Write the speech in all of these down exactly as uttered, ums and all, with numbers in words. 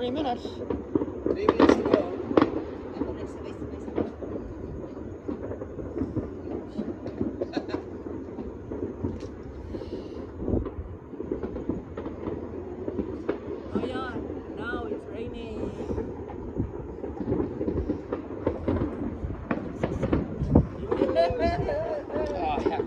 three minutes. Three minutes to go. Oh yeah, now it's raining. Oh, heck.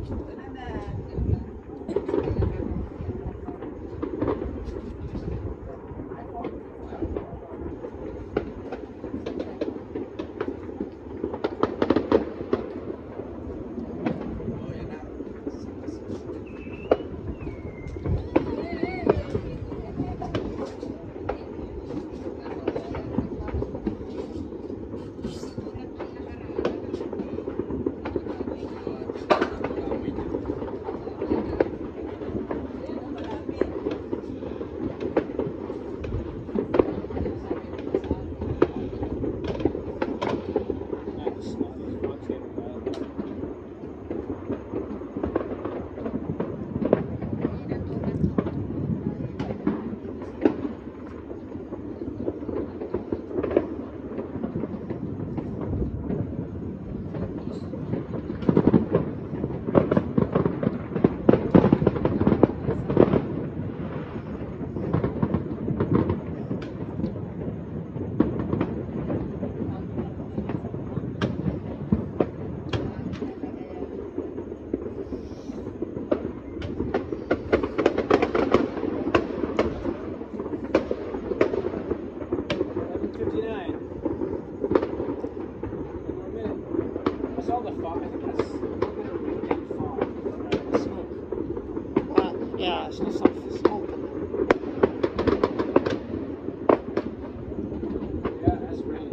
Yeah, it's just some smoke. Yeah, that's great.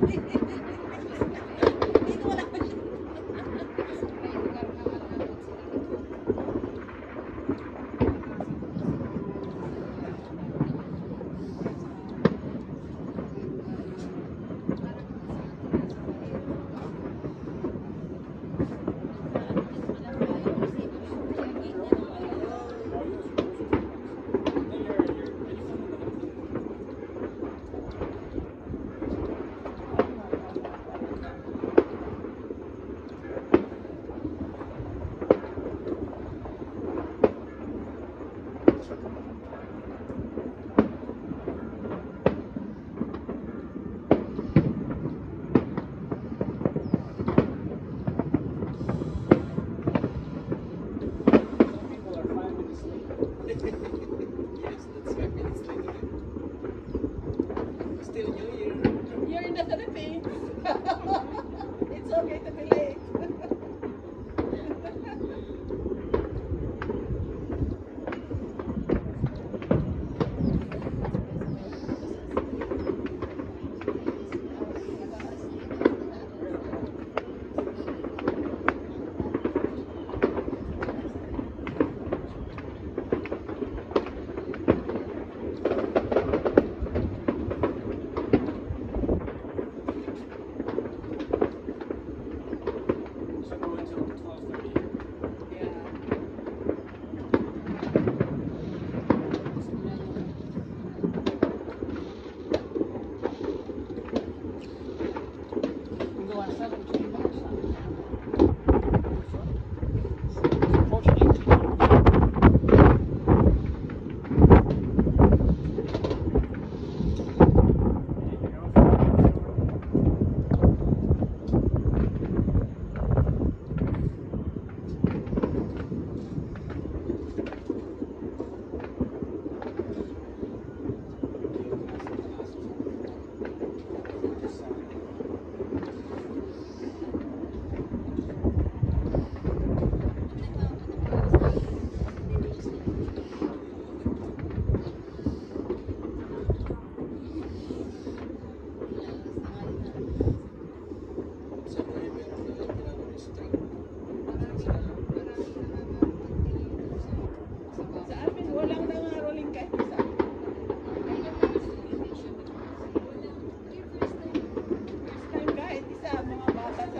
Dito wala pa siya. Yes, that's five minutes later. Still New Year. You're in the Philippines. It's okay to be late. So go until twelve thirty. Yeah. We go on seventeen minutes. Approaching eighteen. Sa driver na pinag-restrict. Sa amin, walang nangaroling kahit isa. First time kahit isa, mga bata sa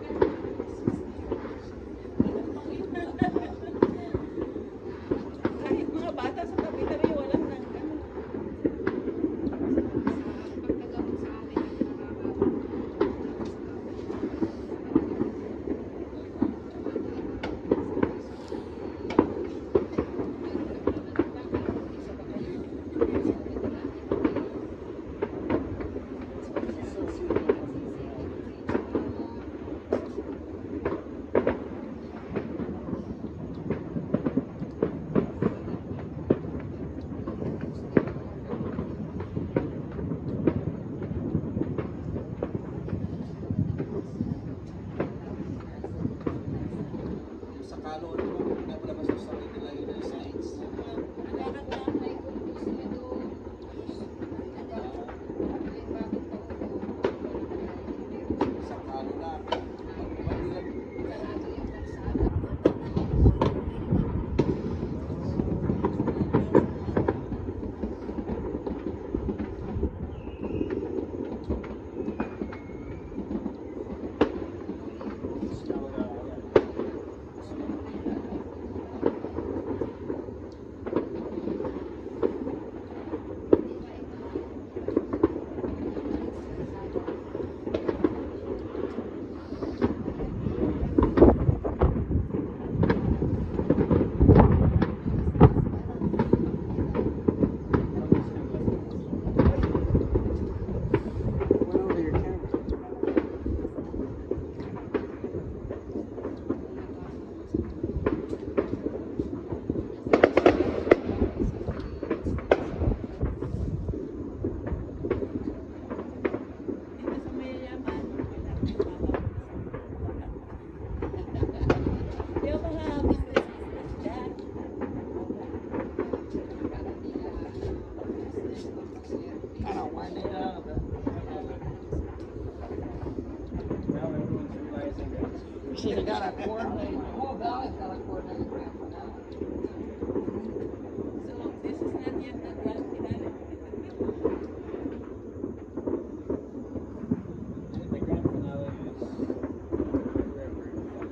kahit mga bata sa tabi na rin, walang nang ano. gotta coordinate, the whole valley's gotta coordinate grand finale. So this is not yet the grand finale. And the grand finale is wherever.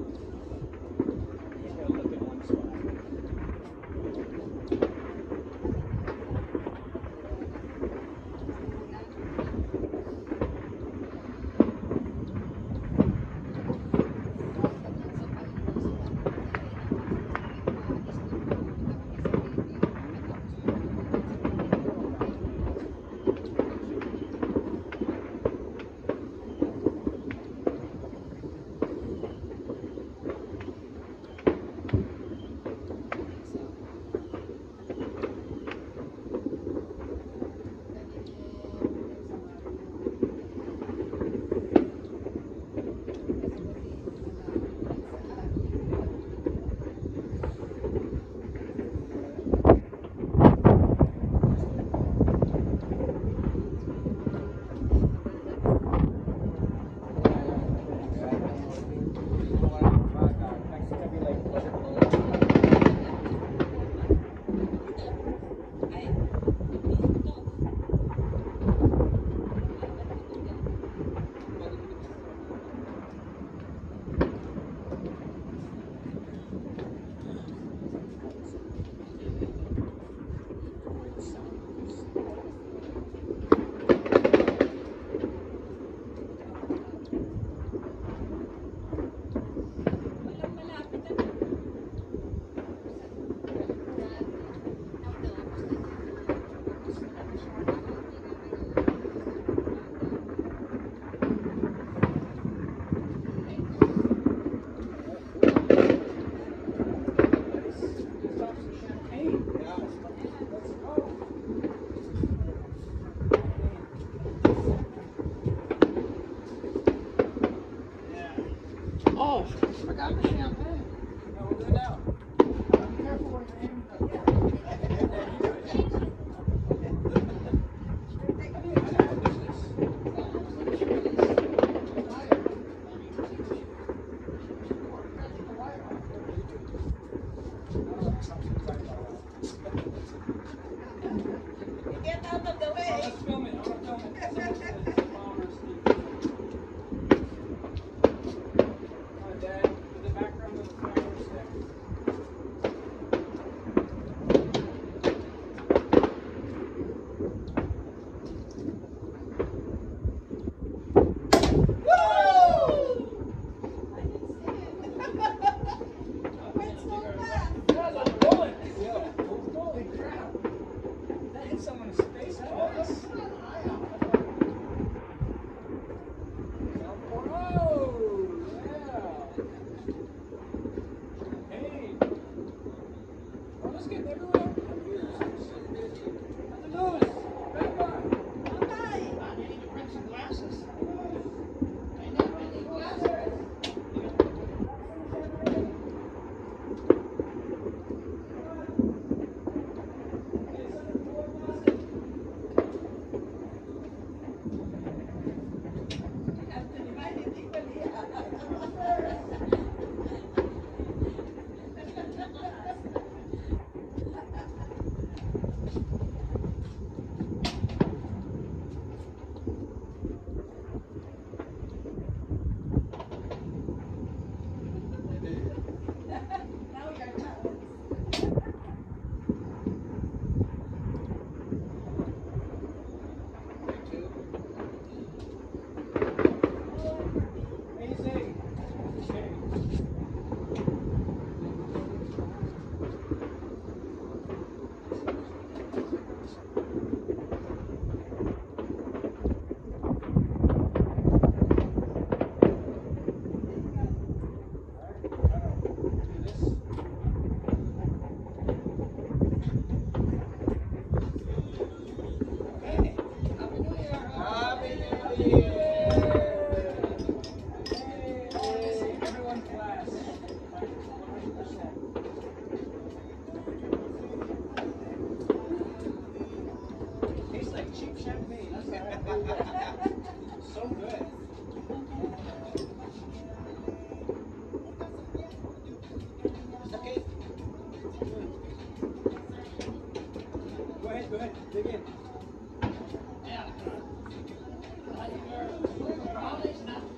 You gotta look in one spot. Oh, forgot the champagne. No, we're good now. Be careful when you're aiming at Get out of the way. Let's film it. I want to film it. Dad, in the background of the flowers there. Went so fast. That was a bullet. Holy crap. That hit someone in space twice. Oh, yeah. Hey. Oh, let's get everywhere. Nothing loose. Back on. Bye. I need to bring some glasses. I need, I need glasses. You have to divide it equally. Now you're done. Easy. Okay. Hey, Happy New Year. Happy New Year. Hey, everyone class. one hundred percent. Go ahead, dig in. Yeah. Like, you're- you're not